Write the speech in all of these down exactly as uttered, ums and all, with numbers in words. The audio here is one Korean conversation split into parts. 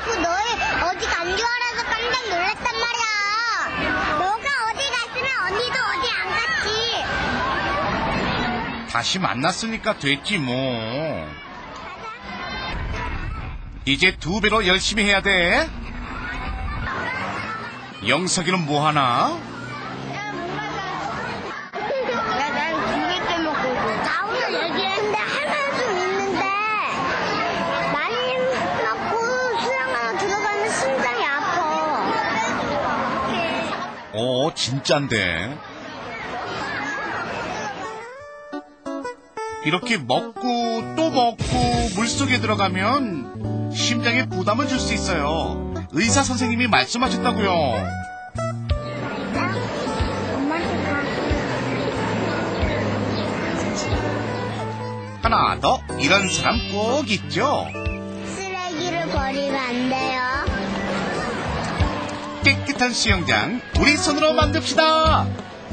자꾸 너희 어디 간 줄 알아서 깜짝 놀랐단 말이야. 너가 어디 갔으면 언니도 어디 안 갔지. 다시 만났으니까 됐지 뭐. 이제 두 배로 열심히 해야 돼. 영석이는 뭐하나? 야, 난 두 개째 먹고 있어. 나 오늘 얘기했는데 하나 좀 있는데 많이 먹고 수영 하나 들어가면 심장이 아파. 어, 진짠데. 이렇게 먹고 또 먹고 물속에 들어가면 심장에 부담을 줄 수 있어요. 의사 선생님이 말씀하셨다고요. 하나 더, 이런 사람 꼭 있죠. 쓰레기를 버리면 안 돼요. 깨끗한 수영장 우리 손으로 만듭시다.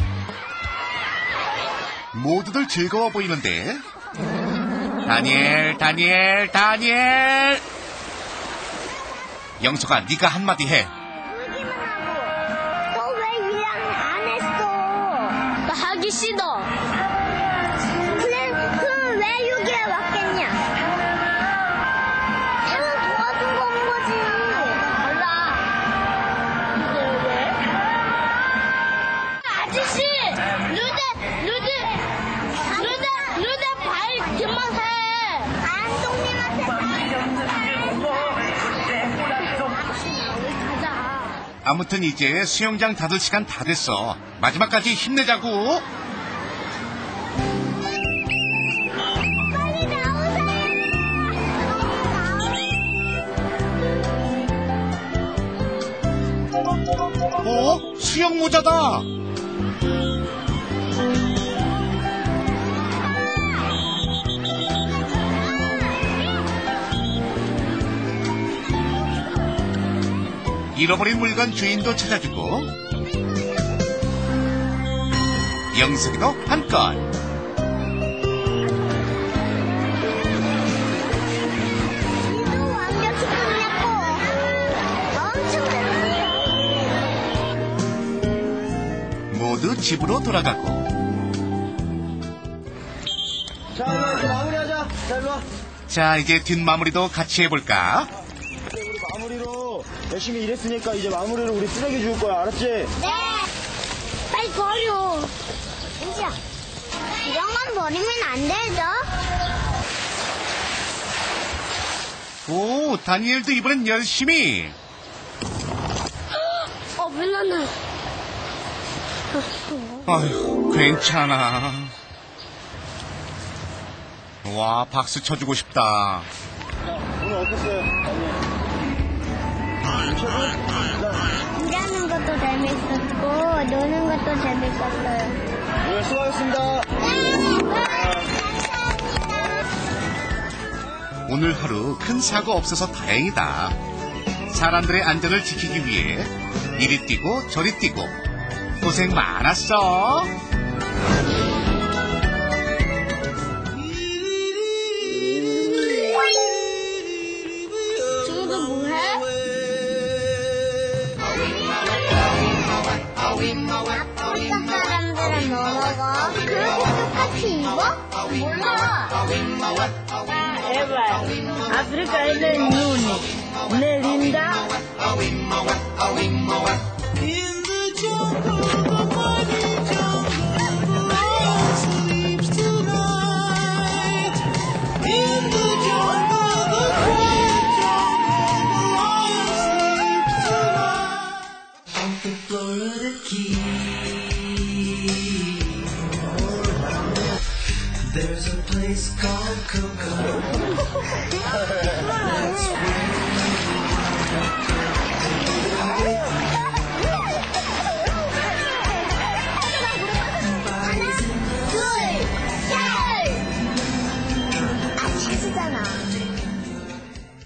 모두들 즐거워 보이는데. 다니엘, 다니엘, 다니엘. 영석아, 네가 한마디 해. 울기만 하고. 너 왜 일 안 했어? 나 하기 싫어. 그래, 그럼 왜 여기에 왔겠냐? 내가 도와준 거 온 거지. 몰라. 근데 왜? 아저씨! 루데, 루데, 루데, 루데 발 그만해. 안동님한테 아무튼 이제 수영장 닫을 시간 다 됐어. 마지막까지 힘내자고. 빨리 나오세요. 어? 수영 모자다. 잃어버린 물건 주인도 찾아주고 영석이도 한 건. 이도 완벽히 끝냈고 엄청 잘했어요. 모두 집으로 돌아가고. 자, 일로 이제 마무리하자. 자, 일로 와. 자, 이제 뒷마무리도 같이 해볼까? 우리 마무리로 열심히 일했으니까 이제 마무리로 우리 쓰레기 줄 거야. 알았지? 네. 빨리 버려. 은지야, 이런 건 버리면 안 되죠? 오, 다니엘도 이번엔 열심히. 어, 밀라는. 아휴, 괜찮아. 와, 박수 쳐주고 싶다. 오늘 어땠어요? 일하는 것도 재밌었고 노는 것도 재밌었어요. 오늘 수고하셨습니다. 오늘 하루 큰 사고 없어서 다행이다. 사람들의 안전을 지키기 위해 이리 뛰고 저리 뛰고 고생 많았어. 친구도 뭐해? 아프리카 사람들은 뭐 먹어? 그렇게 똑같이 입어? 몰라. Eva, África es el lunes. Melinda.